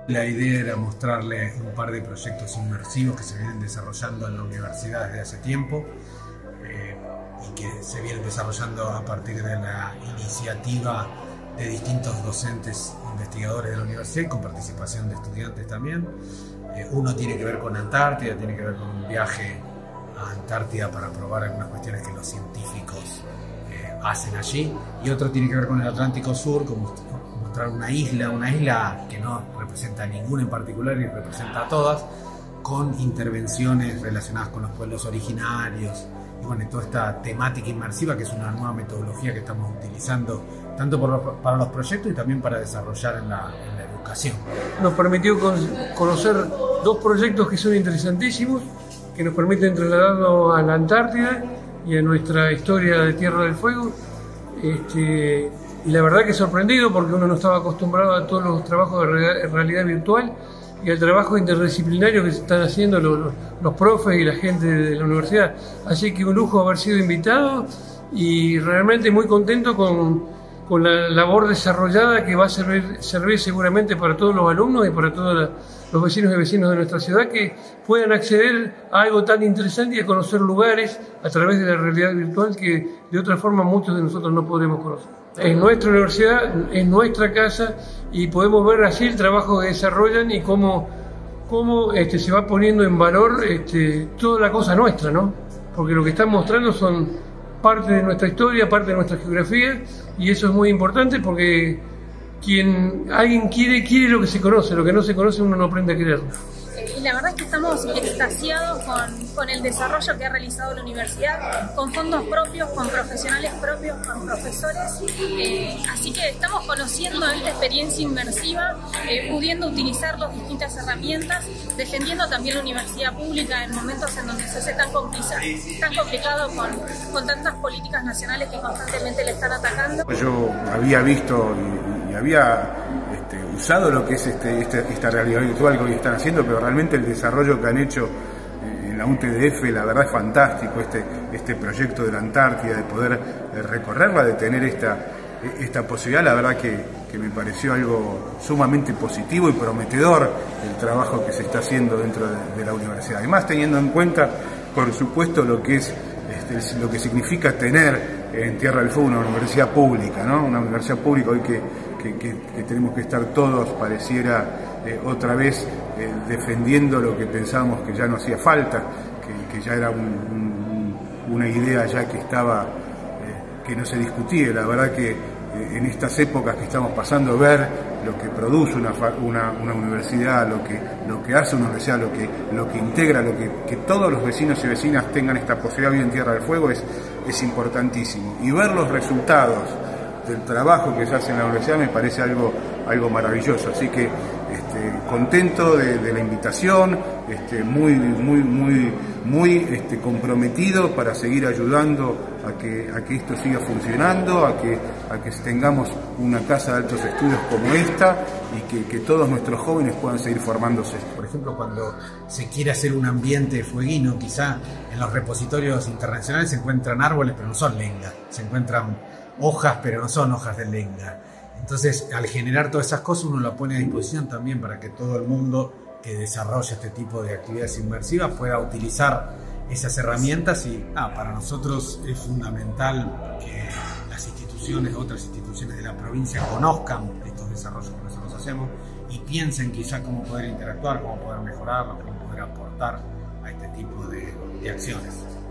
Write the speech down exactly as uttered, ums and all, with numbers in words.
La idea era mostrarle un par de proyectos inmersivos que se vienen desarrollando en la universidad desde hace tiempo eh, y que se vienen desarrollando a partir de la iniciativa de distintos docentes investigadores de la universidad y con participación de estudiantes también. Eh, uno tiene que ver con Antártida, tiene que ver con un viaje a Antártida para probar algunas cuestiones que los científicos eh, hacen allí, y otro tiene que ver con el Atlántico Sur, como mostrar una isla, una isla que no representa a ninguna en particular y representa a todas, con intervenciones relacionadas con los pueblos originarios y bueno, toda esta temática inmersiva, que es una nueva metodología que estamos utilizando tanto por los, para los proyectos y también para desarrollar en la, en la educación. Nos permitió con, conocer dos proyectos que son interesantísimos, que nos permiten trasladarnos a la Antártida y a nuestra historia de Tierra del Fuego. Este, y la verdad que sorprendido, porque uno no estaba acostumbrado a todos los trabajos de realidad, realidad virtual y al trabajo interdisciplinario que se están haciendo los, los profes y la gente de la universidad. Así que un lujo haber sido invitado y realmente muy contento con, con la labor desarrollada que va a servir, servir seguramente para todos los alumnos y para todos la, los vecinos y vecinos de nuestra ciudad, que puedan acceder a algo tan interesante y a conocer lugares a través de la realidad virtual que de otra forma muchos de nosotros no podemos conocer. Es nuestra universidad, es nuestra casa y podemos ver así el trabajo que desarrollan y cómo, cómo este, se va poniendo en valor este, toda la cosa nuestra, ¿no? Porque lo que están mostrando son parte de nuestra historia, parte de nuestra geografía, y eso es muy importante porque quien alguien quiere, quiere lo que se conoce, lo que no se conoce uno no aprende a quererlo. Y la verdad es que estamos extasiados con, con el desarrollo que ha realizado la universidad, con fondos propios, con profesionales propios, con profesores. Eh, así que estamos conociendo esta experiencia inmersiva, eh, pudiendo utilizar las distintas herramientas, defendiendo también la universidad pública en momentos en donde se hace tan complicado, tan complicado con, con tantas políticas nacionales que constantemente le están atacando. Yo había visto y, y había este, usado lo que es este, este, esta realidad virtual que hoy están haciendo, pero realmente el desarrollo que han hecho en la U T D F, la verdad es fantástico, este, este proyecto de la Antártida, de poder recorrerla, de tener esta, esta posibilidad, la verdad que, que me pareció algo sumamente positivo y prometedor el trabajo que se está haciendo dentro de, de la universidad. Además, teniendo en cuenta, por supuesto, lo que es este, lo que significa tener en Tierra del Fuego una universidad pública, ¿no? Una universidad pública hoy que, que, que, que tenemos que estar todos, pareciera eh, otra vez eh, defendiendo lo que pensábamos que ya no hacía falta, que, que ya era un, un, una idea ya que estaba, eh, que no se discutía. La verdad que eh, en estas épocas que estamos pasando, ver lo que produce una, una, una universidad, lo que, lo que hace una universidad, lo que, lo que integra, lo que, que todos los vecinos y vecinas tengan esta posibilidad de vivir en Tierra del Fuego es, es importantísimo. Y ver los resultados del trabajo que se hace en la universidad me parece algo, algo maravilloso. Así que este, contento de, de la invitación, este, muy, muy, muy, muy este, comprometido para seguir ayudando a que, a que esto siga funcionando, a que, a que tengamos una casa de altos estudios como esta y que, que todos nuestros jóvenes puedan seguir formándose. Por ejemplo, cuando se quiere hacer un ambiente fueguino, quizá en los repositorios internacionales se encuentran árboles, pero no son lenga, se encuentran hojas, pero no son hojas de lenga. Entonces, al generar todas esas cosas, uno lo pone a disposición también para que todo el mundo que desarrolla este tipo de actividades inmersivas pueda utilizar esas herramientas. Y ah, para nosotros es fundamental que las instituciones, otras instituciones de la provincia conozcan estos desarrollos que nosotros hacemos y piensen quizá cómo poder interactuar, cómo poder mejorarlo, cómo poder aportar a este tipo de, de acciones.